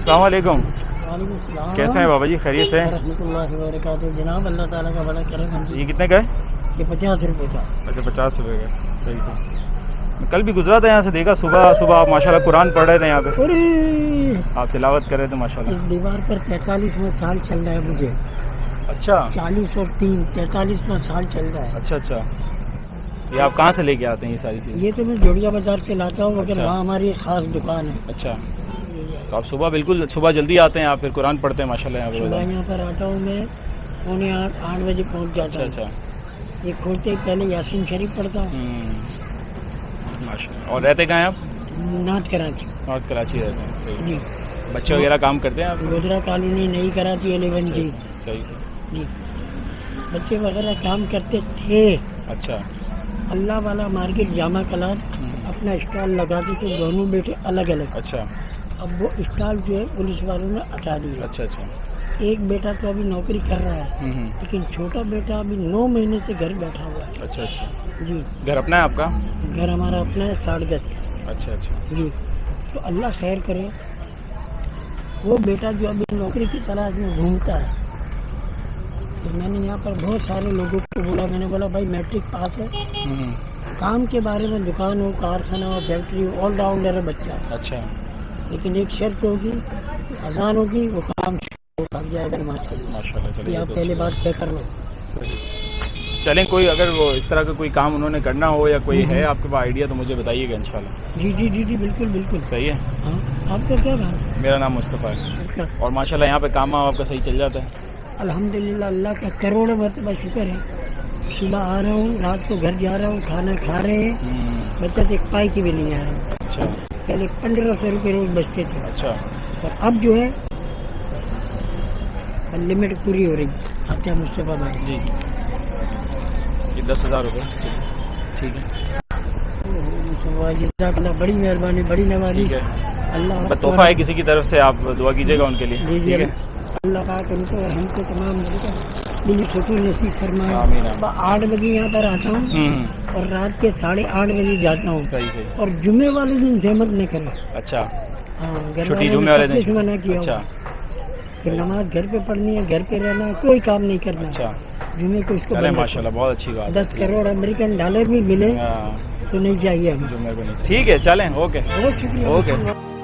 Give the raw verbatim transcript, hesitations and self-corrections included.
अस्सलाम वालेकुम। वालेकुम सलाम। कैसे हैं बाबा जी, खैरियत से? रहमतुल्लाहि व बरकातुहू। जनाब अल्लाह ताला का बड़ा करम है। ये कितने का है? ये पचास रुपए का। अच्छा पचास रुपये का, सही सही। मैं कल भी गुजरा था यहाँ से, देखा सुबह सुबह आप माशाल्लाह कुरान पढ़ रहे थे यहाँ पे, अरे आप तिलावत कर रहे थे माशाल्लाह। इस दीवार पर तैतालीसवां साल चल रहा है मुझे। अच्छा चालीस और तीन तैतालीसवां साल चल रहा है। अच्छा अच्छा। ये आप कहाँ से लेके आते हैं ये सारी चीज़ें? ये तो मैं जोड़िया बाजार से लाता हूँ, मगर अच्छा। वहाँ हमारी एक खास दुकान है। अच्छा, तो आप सुबह बिल्कुल सुबह जल्दी आते हैं, आप फिर कुरान पढ़ते हैं माशाल्लाह यहाँ सुबह पे? यहाँ पर आता हूँ मैं, पौने आठ आठ बजे पहुँच जाता अच्छा हूँ। अच्छा। ये खोलते ही पहले यासीन शरीफ पढ़ता हूँ। हम्म, माशाल्लाह। और रहते कहाँ हैं आप? नाथ कराची। नॉर्थ कराची रहते हैं, सही जी। सही। बच्चे वगैरह काम करते हैं आप? गोदरा कॉलोनी, नई कराची, एलेवन अच्छा, जी। अच्छा, सही सही। जी, बच्चे वगैरह काम करते थे। अच्छा। अल्लाह वाला मार्केट जामा कलार अपना स्टॉल लगाते थे, दोनों बेटे अलग अलग। अच्छा अब वो स्टॉल जो है पुलिस वालों ने हटा दिया। अच्छा अच्छा। एक बेटा तो अभी नौकरी कर रहा है, हम्म हम्म, लेकिन छोटा बेटा अभी नौ महीने से घर बैठा हुआ है। अच्छा अच्छा। जी, घर अपना है आपका? घर हमारा अपना है, साठ गज का। अच्छा अच्छा। जी, तो अल्लाह खैर करे। वो बेटा जो अभी नौकरी की तलाश में घूमता है, तो मैंने यहाँ पर बहुत सारे लोगों को बोला, मैंने बोला भाई मैट्रिक पास है, हम्म, काम के बारे में दुकान हो, कारखाना हो, फैक्ट्री हो, ऑलराउंडर है बच्चा, अच्छा। लेकिन एक शर्त होगी कि अजान होगी वो काम भाग जाएगा नमाज के लिए। माशाल्लाह, चलिए ये ये आप तो पहले अच्छी बात तय कर लो। सही। चलें, कोई अगर वो इस तरह का कोई काम उन्होंने करना हो या कोई है आपके पास आइडिया तो मुझे बताइएगा इंशाल्लाह। जी जी जी जी बिल्कुल बिल्कुल। सही है। हाँ, आपका क्या नाम है? मेरा नाम मुस्तफ़ा है। आपका? और माशाल्लाह यहाँ पे काम वाम आपका सही चल जाता है? अल्हम्दुलिल्लाह, अल्लाह का करोड़ों मरतबा शुक्र है। सुबह आ रहा हूँ, रात को घर जा रहा हूँ, खाना खा रहे हैं, हम्म, बचत एक पाई की भी नहीं आ रही। अच्छा पहले पंद्रह सौ रुपये रोज बचते थे, अच्छा। और अब जो है लिमिट पूरी हो रही है। आते हैं मुस्तफा भाई जी, ये दस हज़ार रुपये, ठीक है। मुस्तफा जी, जज़ाकल्लाह, बड़ी मेहरबानी, बड़ी नवाजी। ठीक है, अल्लाह तोहफा है किसी की तरफ से, आप दुआ कीजिएगा उनके लिए। जी जी, ठीक है, अल्लाह पाक उनको और हमको तमाम दिल सुकून नसीब फरमाए। आमीन। सुबह आठ बजे यहाँ पर आता हूँ हम्म, और रात के साढ़े आठ बजे जाता हूँ। सही सही। और जुम्मे वाले दिन जहमत न करें। अच्छा, हाँ, घर छुट्टी वालों जुम्मे ने वाले सबके से दिन? मना किया अच्छा हुआ है कि नमाज घर पे पढ़नी है, घर पे रहना है, कोई काम नहीं करना। अच्छा, जुम्मे को इसको चले बंद माशाल्लाह, बहुत अच्छी बात रखो। है। दस करोड़ अमेरिकन डॉलर भी मिले हाँ, तो नहीं चाहिए हमें। जुम्मे को नहीं, ठीक है, चलें, ओके बहुत शुक्रिया। ओके।